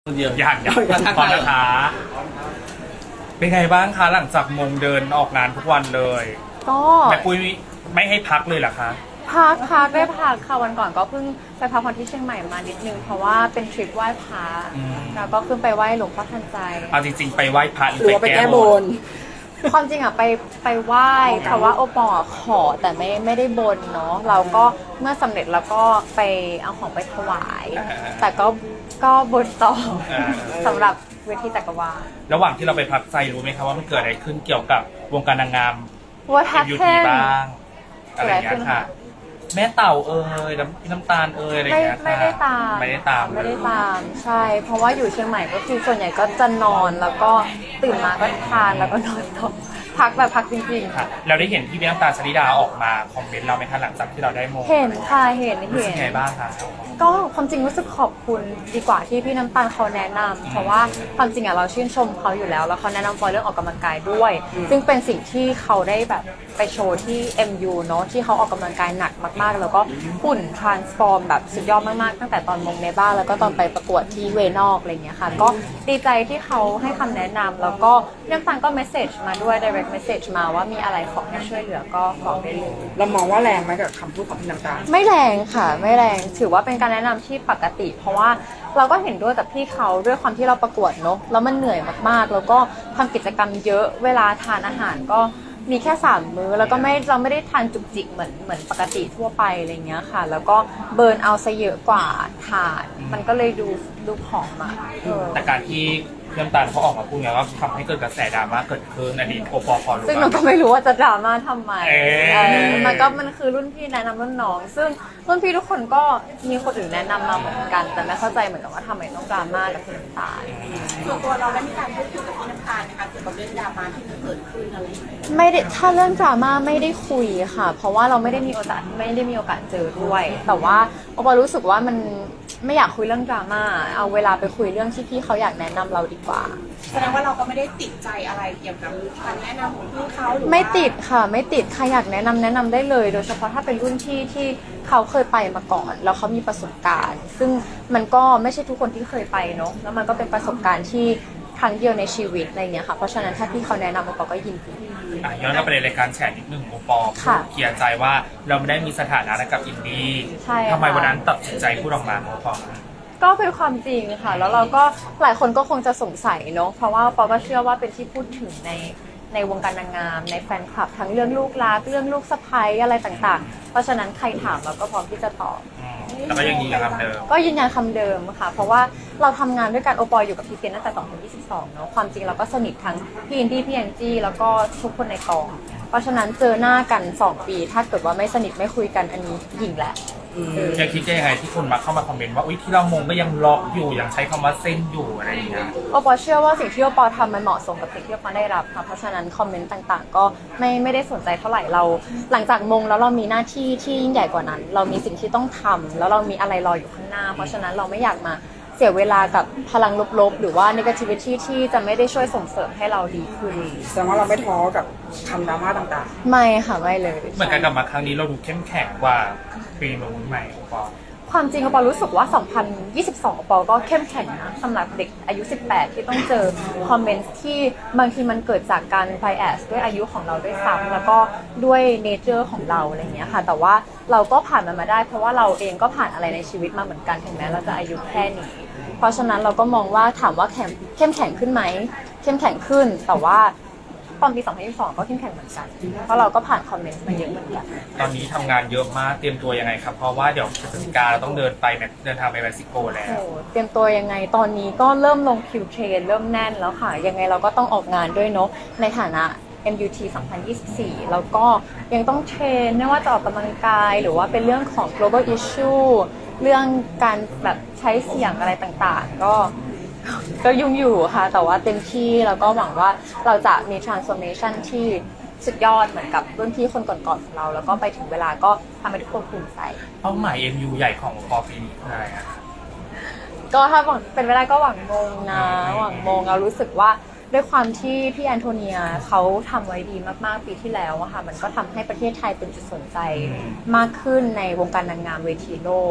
เดียวอย่างพอนะคะเป็นไงบ้างคะหลังจากมงเดินออกงานทุกวันเลยก็แม่ปุ้ยไม่ให้พักเลยเหรอคะพักได้พักค่ะวันก่อนก็เพิ่งไปพักผ่อนที่เชียงใหม่มานิดนึงเพราะว่าเป็นทริปไหว้พระแล้วก็ขึ้นไปไหว้หลวงพ่อทันใจเอาจริงๆไปไหว้พระหรือไปแก้บนความจริงอะไปไหว้เพราะว่าโอปอขอแต่ไม่ได้บนเนาะเราก็เมื่อสำเร็จแล้วก็ไปเอาของไปถวายแต่ก็บนต่อสำหรับเวทีจักรวาลระหว่างที่เราไปพักใจรู้ไหมคะว่ามันเกิดอะไรขึ้นเกี่ยวกับวงการนางงามยูทีบ้างอะไรอย่างเงี้ยค่ะแม่เต่าน้ำตาลอะไรอย่างเงี้ยไม่ได้ตามใช่เพราะว่าอยู่เชียงใหม่ก็คือส่วนใหญ่ก็จะนอนแล้วก็ตื่นมาก็ทานแล้วก็นอนต่อพักแบบพักจริงๆค่ะเราได้เห็นพี่น้ำตาลชลิดาออกมาคอมเมนต์เราไหมคะหลังจากที่เราได้โมเห็นค่ะเห็นไงบ้างคะก็ความจริงรู้สึกขอบคุณดีกว่าที่พี่น้ำตาลเขาแนะนำเพราะว่าความจริงอะเราชื่นชมเขาอยู่แล้วเขาแนะนำฟอยเรื่องออกกำลังกายด้วยซึ่งเป็นสิ่งที่เขาได้แบบไปโชว์ที่ MU เนาะที่เขาออกกำลังกายหนักมากๆแล้วก็หุ่น transform แบบสุดยอดมากๆตั้งแต่ตอนมงในบ้านแล้วก็ตอนไปประกวดที่เวนอกอะไรเงี้ยค่ะก็ดีใจที่เขาให้คำแนะนำแล้วก็พี่น้ำตาลก็ message มาด้วย direct message มาว่ามีอะไรขอให้ช่วยเหลือก็บอกได้เลยเรามองว่าแรงไหมกับคำพูดของพี่น้ำตาลไม่แรงค่ะไม่แรงถือว่าเป็นการแนะนำที่ปกติเพราะว่าเราก็เห็นด้วยกับพี่เขาด้วยความที่เราประกวดเนาะแล้วมันเหนื่อยมากๆแล้วก็ทำกิจกรรมเยอะเวลาทานอาหารก็มีแค่3มื้อแล้วก็เราไม่ได้ทานจุกจิกเหมือนปกติทั่วไปอะไรเงี้ยค่ะแล้วก็เบิร์นเอาซะเยอะกว่าทานมันก็เลยดูผอมอ่ะแต่การที่น้ำตาลเขาออกมาพูดไงว่าทำให้เกิดกระแสดราม่าเกิดขึ้นอันนี้โอปอพอรู้ซึ่งเราก็ไม่รู้ว่าจะดราม่าทำไมมันคือรุ่นพี่แนะนำรุ่นน้องซึ่งรุ่นพี่ทุกคนก็มีคนอื่นแนะนำมาเหมือนกันแต่ไม่เข้าใจเหมือนกันว่าทำไมต้องดราม่ากับพี่น้ำตาลส่วนตัวเราได้มีการพูดคุยกับพี่น้ำตาลนะคะเกี่ยวกับเรื่องดราม่าที่เกิดขึ้นอะไรไม่ได้ถ้าเรื่องดราม่าไม่ได้คุยค่ะเพราะว่าเราไม่ได้มีโอกาสเจอด้วยแต่ว่าโอปอรู้สึกว่ามันไม่อยากคุยเรื่องดราม่าเอาเวลาไปคุยเรื่องที่พี่เขาอยากแนะนำเราดีกว่าแสดงว่าเราก็ไม่ได้ติดใจอะไรเกี่ยวกับการแนะนำของพี่เขาหรือไม่ติดค่ะไม่ติดใครอยากแนะนำได้เลยโดยเฉพาะถ้าเป็นรุ่นพี่ที่เขาเคยไปมาก่อนแล้วเขามีประสบการณ์ซึ่งมันก็ไม่ใช่ทุกคนที่เคยไปเนาะแล้วมันก็เป็นประสบการณ์ที่ครั้งเดียวในชีวิตอะไรเงี้ยค่ะเพราะฉะนั้นถ้าพี่เขาแนะนำโอปอก็ยินดีย้อนกลับไปในรายการแฉนิดนึงโอปอเคลียร์ใจว่าเราไม่ได้มีสถานะกับอินดี้ทำไมวันนั้นตัดสินใจพูดออกมาโอปอก็เป็นความจริงค่ะแล้วเราก็หลายคนก็คงจะสงสัยเนาะเพราะว่าปอก็เชื่อว่าเป็นที่พูดถึงในวงการนางงามในแฟนคลับทั้งเรื่องลูกรักเรื่องลูกสะใภ้อะไรต่างๆเพราะฉะนั้นใครถามเราก็พร้อมที่จะตอบแล้วก็ยังยืนยันคำเดิมก็ยืนยันคำเดิมค่ะเพราะว่าเราทำงานด้วยกันโอปออยู่กับพี่เกณฑ์ตั้งแต่2022เนาะความจริงเราก็สนิททั้งพี่อินดี้พี่แองจี้แล้วก็ทุกคนในกองเพราะฉะนั้นเจอหน้ากัน2ปีถ้าเกิดว่าไม่สนิทไม่คุยกันอันนี้หยิ่งแหละยังคิดยังไงที่คนมาเข้ามาคอมเมนต์ว่าที่เรามงก็ยังล็อกอยู่ยังใช้คำว่าเส้นอยู่อะไรอย่างเงี้ยโอปอเชื่อว่าสิ่งที่โอปอทำมันเหมาะสมกับสิ่งที่โอปอได้รับค่ะเพราะฉะนั้นคอมเมนต์ต่างๆก็ไม่ได้สนใจเท่าไหร่เราหลังจากมงแล้วเรามีหน้าที่ที่ยิ่งใหญ่กว่านั้นเรามีสิ่งที่ต้องทำแล้วเรามีอะไรรออยู่ข้างหน้าเพราะฉะนั้นเราไม่อยากมาเสียเวลากับพลังลบๆหรือว่า negativity ที่จะไม่ได้ช่วยส่งเสริมให้เราดีขึ้นแสดงว่าเราไม่ท้อกับคำดราม่าต่างๆไม่ค่ะไม่เลยเหมือนกันกลับมาครั้งนี้เราดูเข้มแข็งกว่าปีมงใหม่โอปอความจริงโอปอรู้สึกว่า2022โอปอก็เข้มแข็งนะสำหรับเด็กอายุ18ที่ต้องเจอคอมเมนต์ที่บางทีมันเกิดจากการ bias ด้วยอายุของเราด้วยซ้ำแล้วก็ด้วยเนเจอร์ของเราอะไรเงี้ยค่ะแต่ว่าเราก็ผ่านมันมาได้เพราะว่าเราเองก็ผ่านอะไรในชีวิตมาเหมือนกันถึงแม้เราจะอายุแค่นี้เพราะฉะนั้นเราก็มองว่าถามว่าเข้มแข็งขึ้นไหมเข้มแข็งขึ้นแต่ว่าตอนปี2022ก็เข้มแข็งเหมือนกันเพราะเราก็ผ่านคอมเมนต์มาเยอะเหมือนกันตอนนี้ทำงานเยอะมากเตรียมตัวยังไงครับเพราะว่าเดี๋ยวพฤศจิกาเราต้องเดินทางไปเม็กซิโกแล้วเตรียมตัวยังไงตอนนี้ก็เริ่มลงคิวเทรนเริ่มแน่นแล้วค่ะยังไงเราก็ต้องออกงานด้วยเนาะในฐานะ MUT 2024แล้วก็ยังต้องเทรนไม่ว่าจะออกกำลังกายหรือว่าเป็นเรื่องของ global issue เรื่องการแบบใช้เสียงอะไรต่างๆก็ยุ่งอยู่ค่ะแต่ว่าเต็มที่แล้วก็หวังว่าเราจะมี transformation ที่สุดยอดเหมือนกับรุ่นพี่คนก่อนๆของเราแล้วก็ไปถึงเวลาก็ทำให้ทุกคนภูมิใจเป้าหมาย MU ใหญ่ของปอปีนี้คืออะไรอะก็ถ้าหวังเป็นเวลาก็หวังมงนะหวังมงเรารู้สึกว่าด้วยความที่พี่แอนโทเนียเขาทำไว้ดีมากๆปีที่แล้วอะค่ะมันก็ทำให้ประเทศไทยเป็นจุดสนใจมากขึ้นในวงการนางงามเวทีโลก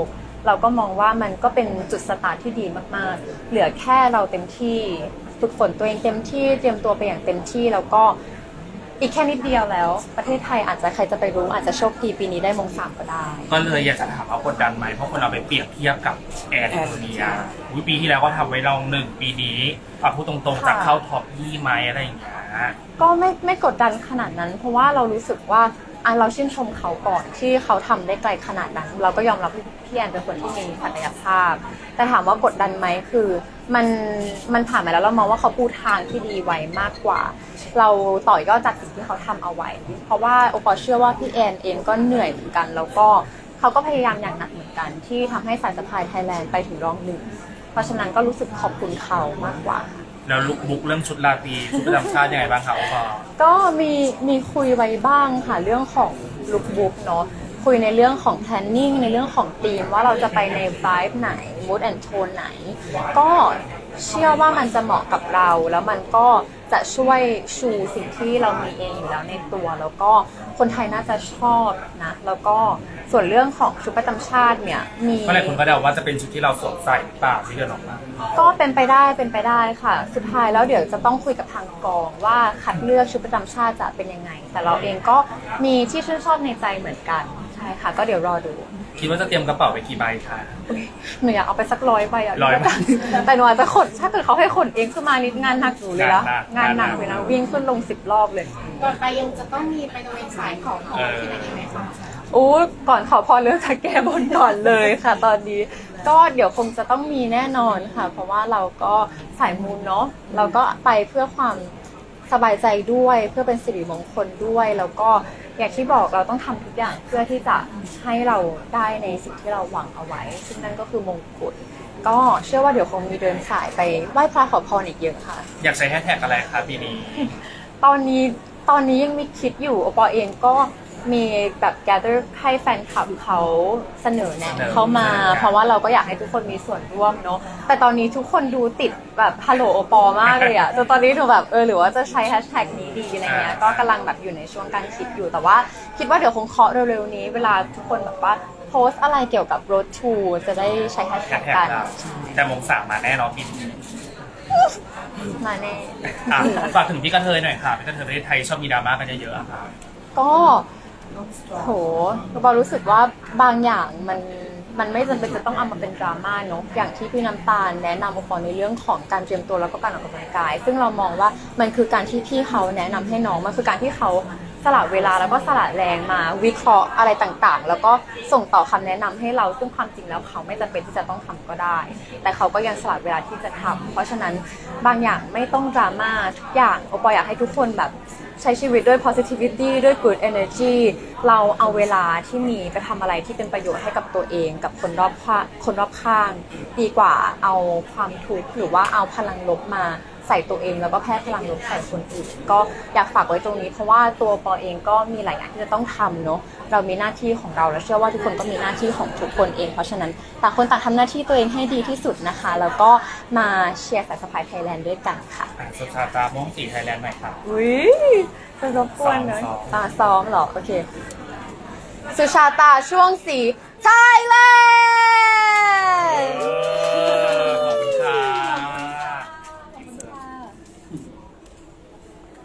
เราก็มองว่ามันก็เป็นจุดสตาร์ทที่ดีมากๆเหลือแค่เราเต็มที่ฝึกฝนตัวเองเต็มที่เตรียมตัวไปอย่างเต็มที่แล้วก็อีกแค่นิดเดียวแล้วประเทศไทยอาจจะใครจะไปรู้อาจจะโชคดีปีนี้ได้มง3ก็ได้ก็เลยอยากจะถามว่ากดดันไหมเพราะคนเราไปเปรียบเทียบกับแอนโทเนียปีที่แล้วก็ทำไว้ลอง1ปีนี้พูดตรงๆจะเข้าท็อป20ไหมอะไรอย่างเงี้ยก็ไม่กดดันขนาดนั้นเพราะว่าเรารู้สึกว่าเราชื่นชมเขาก่อนที่เขาทำได้ไกลขนาดนั้นเราก็ยอมรับพี่แอนเป็นคนที่มีศักยภาพแต่ถามว่ากดดันไหมคือมันผ่านมาแล้วเรามองว่าเขาปูทางที่ดีไว้มากกว่าเราต่อยอดจากสิ่งที่เขาทำเอาไว้เพราะว่าโอปอเชื่อว่าพี่แอนเองก็เหนื่อยเหมือนกันแล้วก็เขาก็พยายามอย่างหนักเหมือนกันที่ทำให้สายสะพายไทยแลนด์ไปถึงรอง1เพราะฉะนั้นก็รู้สึกขอบคุณเขามากกว่าแล้วลุคบุ๊กเรื่องชุดราตรีชุดประจำชาติยังไงบ้างคะพ่อก็มีคุยไว้บ้างค่ะเรื่องของลุคบุ๊กเนาะคุยในเรื่องของ planning ในเรื่องของธีมว่าเราจะไปใน vibe ไหน mood and tone ไหนก็เชื่อว่ามันจะเหมาะกับเราแล้วมันก็จะช่วยชูสิ่งที่เรามีเองอยู่แล้วในตัวแล้วก็คนไทยน่าจะชอบนะแล้วก็ส่วนเรื่องของชุดประจำชาติเนี่ยมีหลายคนก็เดาว่าจะเป็นชุดที่เราสวมใส่หรือเปล่าที่เดินออกมาก็เป็นไปได้ค่ะสุดท้ายแล้วเดี๋ยวจะต้องคุยกับทางกองว่าคัดเลือกชุดประจำชาติจะเป็นยังไงแต่เราเองก็มีที่ชื่นชอบในใจเหมือนกันใช่ค่ะก็เดี๋ยวรอดูคิดว่าจะเตรียมกระเป๋าไปกี่ใบคะหนูอยากเอาไปสัก100 ใบแต่หนูอาจจะขนถ้าเกิดเขาให้ขนเองขึ้นมานิดงานหนักหนูเลยละงานหนักเลยนะวิ่งขึ้นลง10 รอบเลยก่อนไปยังจะต้องมีไปตระเวนสายของที่ไหนอีกไหมคะก่อนขอพรเรื่องจะแก้บนก่อนเลยค่ะตอนนี้ก็เดี๋ยวคงจะต้องมีแน่นอนค่ะเพราะว่าเราก็สายมูลเนาะเราก็ไปเพื่อความสบายใจด้วยเพื่อเป็นสิริมงคลด้วยแล้วก็อย่างที่บอกเราต้องทำทุกอย่างเพื่อที่จะให้เราได้ในสิ่งที่เราหวังเอาไว้ซึ่งนั่นก็คือมงกุฎก็เชื่อว่าเดี๋ยวคงมีเดินสายไปไหว้พระขอพรอีกเยอะค่ะอยากใช้แฮชแท็กอะไรคะปีนี้ตอนนี้ยังมีคิดอยู่อปอเองก็มีแบบ gather ให้แฟนคลับเขาเสนอแนะเข้ามาเพราะว่าเราก็อยากให้ทุกคนมีส่วนร่วมเนาะแต่ตอนนี้ทุกคนดูติดแบบฮัลโหลโอปอมากเลยอะจนตอนนี้หนูแบบหรือว่าจะใช้แฮชแท็กนี้ดีอะไรเงี้ยก็กำลังแบบอยู่ในช่วงการคิดอยู่แต่ว่าคิดว่าเดี๋ยวคงเคาะเร็วๆนี้เวลาทุกคนแบบว่าโพสอะไรเกี่ยวกับ road to จะได้ใช้แฮชแท็กกันแต่มง3มาแน่นอนปีนี้มาแน่ฝากถึงพี่กระเทยหน่อยค่ะพี่กระเทยประเทศไทยชอบมีดราม่ากันเยอะๆค่ะก็โหบอลรู้สึกว่าบางอย่างมันไม่จำเป็นจะต้องเอามาเป็นดราม่าเนอะอย่างที่พี่น้ำตาลแนะนำอุปกรณ์ในเรื่องของการเตรียมตัวแล้วก็การออกกำลังกายซึ่งเรามองว่ามันคือการที่พี่เขาแนะนำให้น้องมันคือการที่เขาสละเวลาแล้วก็สละแรงมาวิเคราะห์อะไรต่างๆแล้วก็ส่งต่อคำแนะนำให้เราซึ่งความจริงแล้วเขาไม่จำเป็นที่จะต้องทำก็ได้แต่เขาก็ยังสละเวลาที่จะทำเพราะฉะนั้นบางอย่างไม่ต้องดราม่าทุกอย่างโอปออยากให้ทุกคนแบบใช้ชีวิตด้วย positivity ด้วย good energy เราเอาเวลาที่มีไปทำอะไรที่เป็นประโยชน์ให้กับตัวเองกับคนรอบข้างดีกว่าเอาความทุกข์หรือว่าเอาพลังลบมาใส่ตัวเองแล้วก็แพร่พลังลบใส่คนอื่นก็อยากฝากไว้ตรงนี้เพราะว่าตัวปอเองก็มีหลายอย่างที่จะต้องทำเนาะเรามีหน้าที่ของเราและเชื่อว่าทุกคนก็มีหน้าที่ของทุกคนเองเพราะฉะนั้นต่างคนต่างทำหน้าที่ตัวเองให้ดีที่สุดนะคะแล้วก็มาเชียร์สายสะพายไทยแลนด์ด้วยกันค่ะสุชาตาม่วงสีไทยแลนด์หน่อยค่ะจะรบกวนนะซ้อมเหรอโอเคสุชาตาช่วงสีไทยแลนด์